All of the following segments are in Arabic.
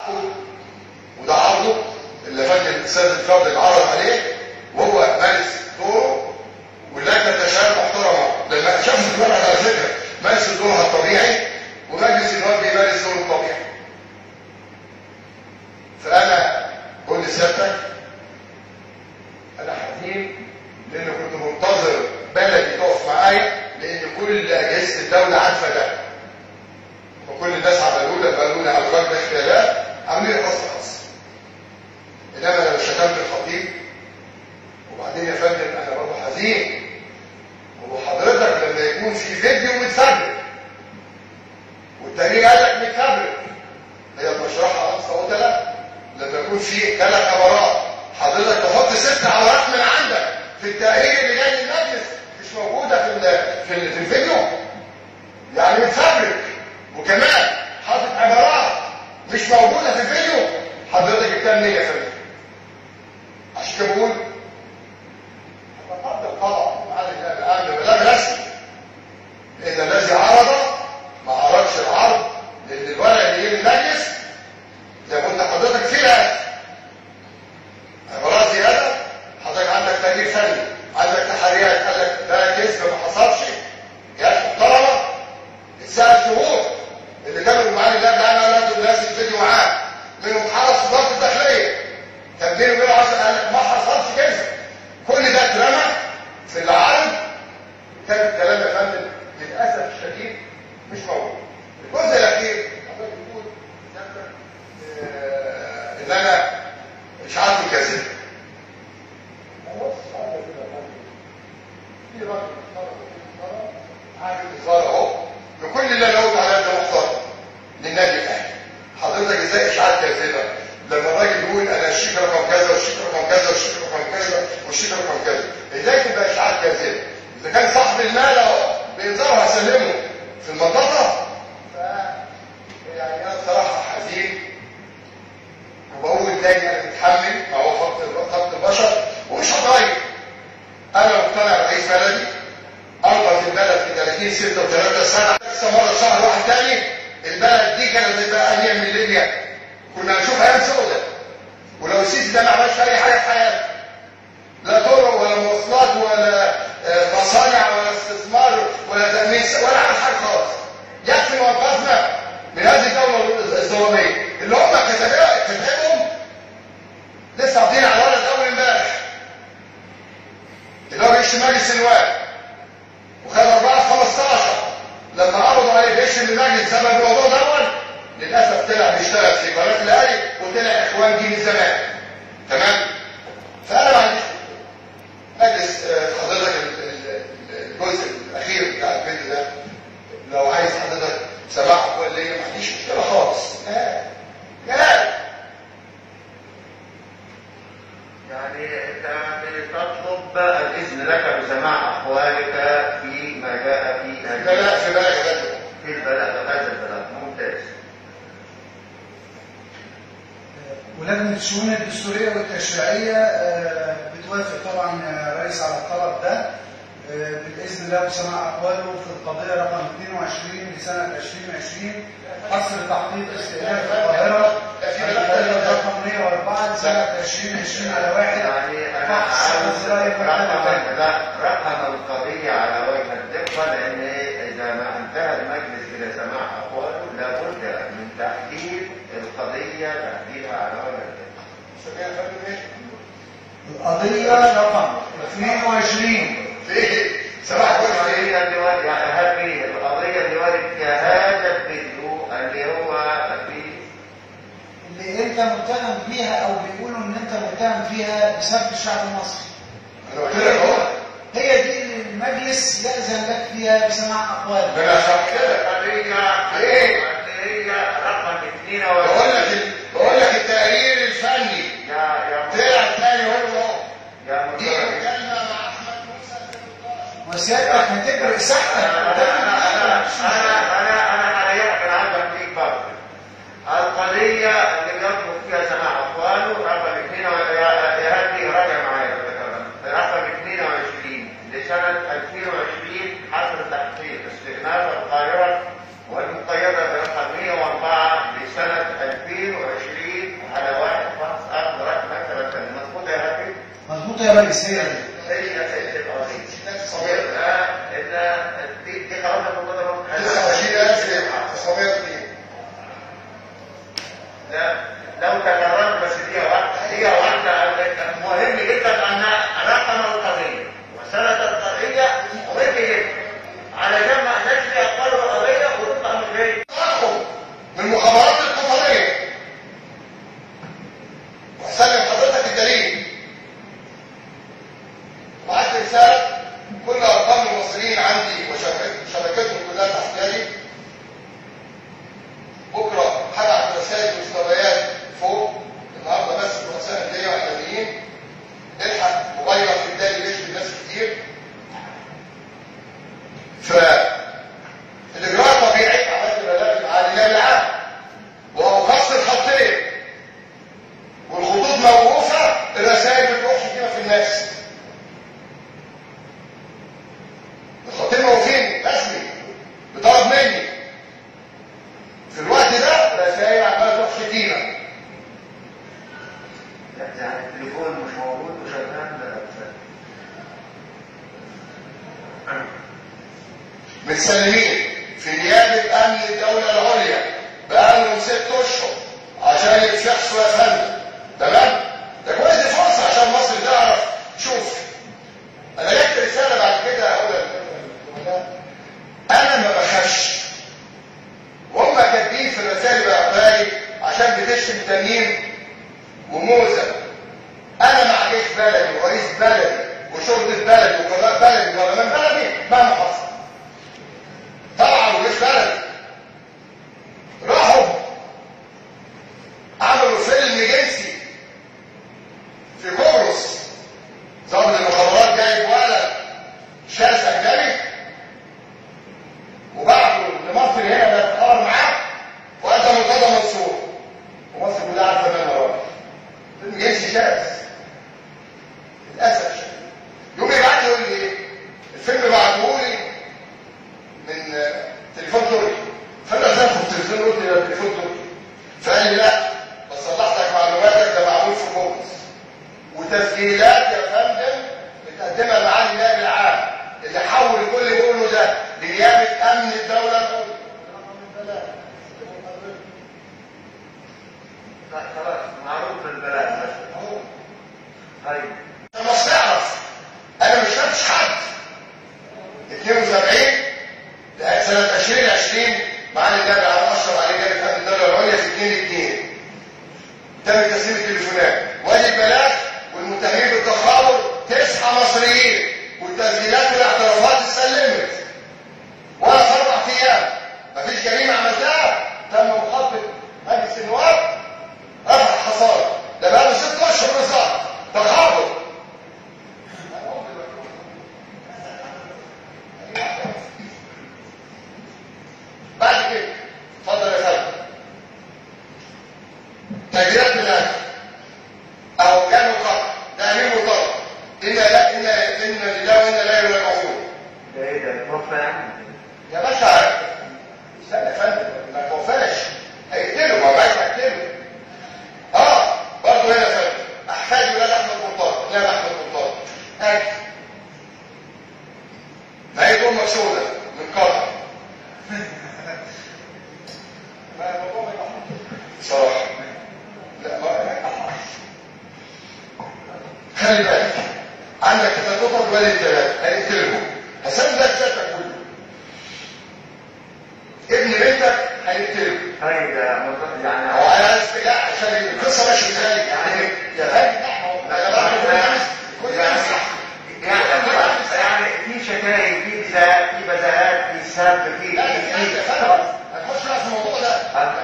وده عرضه اللي فاكر الاستاذ الفاضل اتعرض عليه، وهو مارس دوره، واللجنه تشاء محترمه لما شافت الورقه على فكره مارس دورها الطبيعي، ومجلس النواب بيمارس دوره الطبيعي. فانا بقول لسيادتك انا حزين لان كنت منتظر بلدي تقف معايا، لان كل اجهزه الدوله عارفه ده، وكل الناس عملوا لي على الرغم من اختلافات عاملين لي خاص. انما انا شتمت الخطيب، وبعدين يا فندم انا برضه حزين. وحضرتك لما يكون في فيديو متفبرك والتقرير قال لك متفبرك، هي بشرحها اقصى ولا لما يكون في 3 عبارات حضرتك تحط 6 عبارات من عندك في التقرير اللي جاي من المجلس مش موجوده في الفيديو، يعني متفبرك، وكمان حاطط عبارات مش موجوده في الفيديو. حضرتك جبتها منين يا فندم؟ عشان كده بقول اتفضل طبعا الان بلاغ رسمي، لان الذي عرض ما عرضش العرض، لان الورق اللي جه من المجلس زي ما قلت لحضرتك فيها عبارات زياده. حضرتك عندك تقرير فني، عندك تحريات، قال لك ده كذب ما حصلش، يا محترمه ال7 شهور اللي كانوا معانا ده انا الناس الفيديو معاه منهم حرس وزاره الداخليه كان بينه وبينه 10 قال لك ما حصلش كذب. كل ده اترمى في العرض، كان الكلام يا فندم للاسف الشديد مش موجود. الجزء الاخير حضرتك بتقول ان انا مش عارف الكذب. في راجل محترم عارف الوزاره اهو بكل اللي انا قلت عليه ده محترم للنادي الاهلي. حضرتك ازاي اشاعات كاذبه لما الراجل يقول انا الشيك رقم كذا والشيك رقم كذا والشيك رقم كذا والشيك رقم كذا، ازاي تبقى اشاعات كاذبه؟ اذا كان صاحب المال اهو بينظرها هسلمه في المنطقه. يعني انا بصراحه حزين، وبقول تاني انا متحمل ما هو خط البشر ومش هتغير. انا مقتنع برئيس بلدي انقذ البلد في 30 6 و3 سنه، لسه مره شهر واحد تاني البلد دي كانت هتبقى انيق من ليبيا، كنا هنشوف ايام سوداء. ولو السيسي ده ما عملش اي حاجه في حياته، لا طرق ولا مواصلات ولا مصانع ولا استثمار ولا تامين ولا عمل حاجه خالص، يكفي موقفنا من هذه الدوله الظلاميه اللي هم كتابهم لسه عاطين على ورقه اول امبارح اللي هو رئيس مجلس النواب وخد 4/15 لما عرضوا عليه جيش من المجلس بسبب الموضوع دوت. للاسف طلع بيشتغل في قناه الاهلي وطلع اخوان جيل الزمان. تمام؟ فانا ما عنديش مجلس حضرتك الجزء الاخير بتاع الفيديو ده لو عايز حضرتك سماعه ولا ايه ما عنديش مشكله خالص. يعني انت بتطلب الاذن لك بسماع اقوالك فيما جاء في البلاغ في هذا البلاغ. ممتاز. ولجنة الشؤون الدستورية والتشريعية بتوافق طبعا رئيس على الطلب ده بالإذن الله بسماع أقواله في القضية رقم 22 لسنة 2020 حصر تحقيق استئناف القاهرة القضية رقم 104 لسنة 2020 على 1 فحص رقم القضية على وجه الدقة، لأن إذا ما انتهى المجلس إلى سماع أقواله لابد من تحديد القضية تحديدها على وجه الدقة. القضية رقم 22 في سماع القضية اللي ورد كهذا الفيديو اللي هو اللي انت متهم بيها او بيقولوا ان انت متهم فيها بسبب الشعب المصري. انا قلت لك اهو هي دي اللي المجلس يأذن لك فيها بسماع اقوال. ده انا شرحت لك القضية رقم 22. بقول لك التقرير الفني طلع ثاني هو دي مكالمه مع احمد موسى في وسيادتك هتجري سحتك. انا عايز اديك برضه القضيه اللي يطلب فيها سماع اقواله رقم 2 يا هدي راجع معايا رقم 22 لسنه 2020 حصر تحقيق استئناف القاهره والمقيده برقم 104 لسنه 2020 نقطة يا ريس هي دي. هي دي قرارات المبادرة 29902. لو تكررت بس هي واحدة مهم جدا أن رقم القضية وسنة القضية مهم جدا علشان ما نشري أقوال القضية وتطلع مش هي. من المخابرات القطرية وسلم حضرتك الدليل وبعت رسالة كل أرقام المصريين عندي وشبكتهم كلها تحت يدي. بكرة هبعت رسائل مستويات فوق النهارده بس الرؤساء الأندية والإعلاميين. الحق موبايلك في الدالي بيشغل ناس كتير. فالإجراء طبيعي عملت بلاغ العالية العام وهو قصد الخطين والخطوط موقوفة. الرسائل بتروح كده في الناس. الخطين موقوفين رسمي بطلب مني. في الوقت ده رسائل عماله تروح شتيمه. يعني التليفون مش موجود وشغال متسلمين في نيابه امن الدوله العليا بقالهم 6 اشهر عشان يتشخصوا يا فندم. تمام؟ ده كويس، دي فرصه عشان مصر تعرف. شوف انا جبت رساله بعد كده اقول انا ما بخافش. وهم كاتبين في الرسائل بقى عشان بتشتم تميم وموزه. انا مع جيش بلدي ورئيس بلدي وشرطه بلدي وقضاء بلدي وبرلمان بلدي مهما حصل. طبعا وجيش بلدي راحوا عملوا فيلم جنسي في قبرص. ضابط المخابرات جايب ولد شاذ اجنبي وبعته لمصر هنا بيتحاور معاه وقدم مرتضى منصور ومصر كلها عارفه مين وراه. فيلم جنسي شاذ للاسف. يوم يبعت لي يقول لي ايه؟ الفيلم بعته لي من تليفون تركي. فانا شافه في التلفزيون قلت ده تليفون تركي. فقال لي لا بس صلحتك معلوماتك ده معمول في قبرص وتسجيلات يا فندم بتقدمها معالي النائب العام اللي حول كل اللي بيقوله ده لنيابه امن الدوله العليا. خلاص معروف البلاغ بس. طيب انت مش تعرف انا مش فاتش حد. 72 سنه 2020 معالي النائب العام اشرف عليه نيابه امن الدوله العليا في 2/2 تم تسليم التليفونات وادي البلاغ والمتهمين بالتخابر 9 مصريين والتسجيلات والاعترافات اتسلمت ولا في 4 ايام. مفيش جريمه عملتها تم مخاطبه مجلس النواب رفع حصانه. ده بقى له 6 اشهر بالظبط تخابر. بعد كده اتفضل يا فندم. تغييرات بلاد او كانوا قطع تامين وطلب إن لله وإنا إليه راجعون. ده ايه ده؟ توفى يعني؟ يا باشا استنى يا فندم ما توفاش هيقتلوا. ما بقاش هيقتلوا. برضه هنا يا فندم احفاد ولاد احمد مرتضى. لا احمد مرتضى اكل ما هي امك سودة من قطر. ما الموضوع صراحه لا ما خلي بالك عندك 3 قطر ولا 3 هيقتلهم. هسمي لك سيادتك كله. ابن بنتك هيقتله. طيب يعني هو انا لا عشان القصه ماشيه ازاي يعني يا فندم يا جماعه يعني في شتايم في بذاءات في سب في لا يا فندم هنخش بقى في الموضوع ده.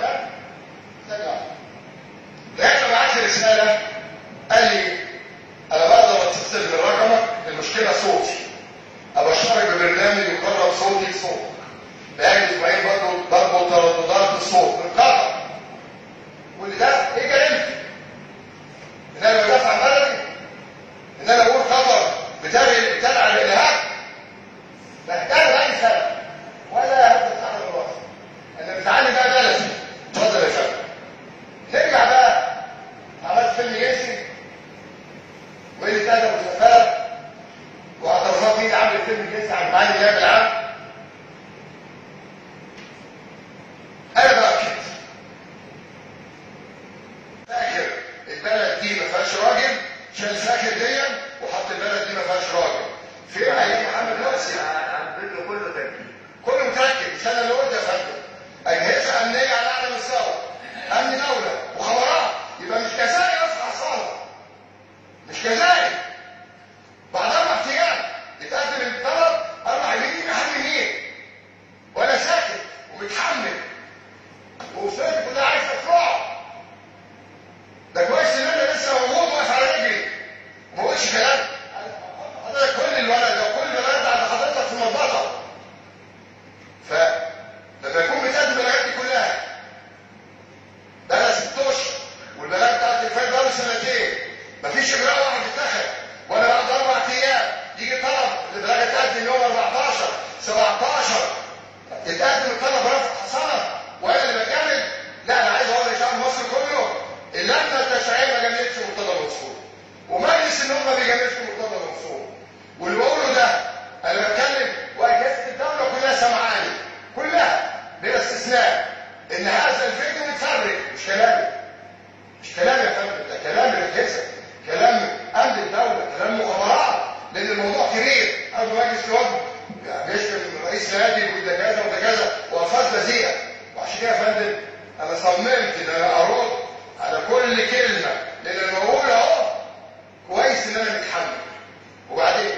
لقيت معاك رساله قال لي انا بقدر اتصل من رقمك المشكله صوتي. ابشرك ببرنامج يقرب صوتي صوت. بقالي اسبوعين برضه ترددات الصوت من قطر. واللي ده ايه جريمتي؟ ان انا فيهاش راجل، شال ساكن دي وحط البلد دي ما فيهاش راجل. فين ايام محمد مرسي؟ الفيديو كله تركيب. كله متركب، مش انا اللي قلت يا فندم. اجهزه امنيه على اعلى مستوى، امن دوله وخبرات، يبقى مش جزائر رفع حصانه، مش جزائر. بعد 4 ايام يتقدم الطلب 4 يمين اهم يمين وانا ساكت ومتحمل واسرتي كلها عايزه تروح. ده كويس ان انا لسه موجود واقف على رجلي وما بقولش كلام. حضرتك كل الولد ده وكل الولد عند حضرتك في المنطقه، فلما يكون متقدم البلاغات دي كلها بقى 6 اشهر والبلاغات بتاعت الفايد بقى 2 مفيش اجراء واحد اتخذ، وانا بعد 4 ايام يجي طلب البلاغه تقدم يوم 14 17 يتقدم الطلب رفع حصانه وانا اللي بكمل. لا انا عايز اقول لشعب مصر كله اللجنه التشريعيه ما جملتش مرتضى منصور ومجلس النواب ما بيجملش مرتضى منصور. واللي بقوله ده انا بتكلم واجهزه الدوله كلها سمعاني كلها بلا استثناء ان هذا الفيديو متفرج. مش كلامي، مش كلامي يا فندم، ده كلام الاجهزه، كلام امن الدوله، كلام مخابرات، لان الموضوع كبير. قبل مجلس الوفد بيشتم رئيس نادي وده كذا وده كذا والفاظ بذيئه. وعشان كده يا فندم انا صممت ان انا ارد على كل كلمه، لان انا بقول اهو كويس ان انا متحمل. وبعدين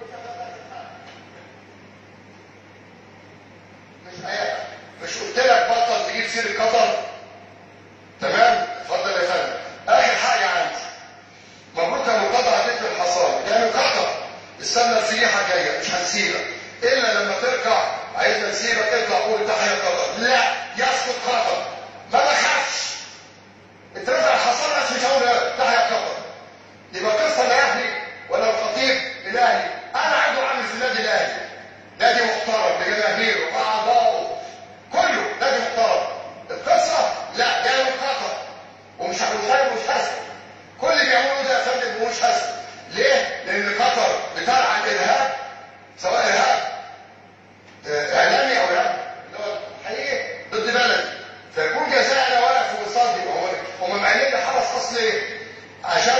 مش قلت لك بطل تجيب سيره قطر؟ تمام؟ اتفضل يا فندم. اخر حاجه عندي، مبروك يا مرتضى هتدفع الحصانه، يعني قطر استنى السياحه جايه مش هنسيبك الا لما ترجع. عايزنا نسيبك اطلع قول تحيه قطر. لا يسقط قطر، ما بخافش. اترفع الحصانه مش هقول تحيه قطر. يبقى قصه الاهلي ولا الخطيب الاهلي. انا عضو عامل في النادي الاهلي، نادي محترم بجماهيره واعضائه كله نادي محترم. القصه لا جايه من قطر ومش هسكت. كل اللي بيعملوا ده يا فندم ومش هسكت. ليه؟ لان قطر بترعى الارهاب، سواء ارهاب اعلامي او ارهاب اللي هو حقيقي ضد بلدي، فيكون جزائنا واقف وقصادي. هم معينين لي حرس خاص ليه؟ عشان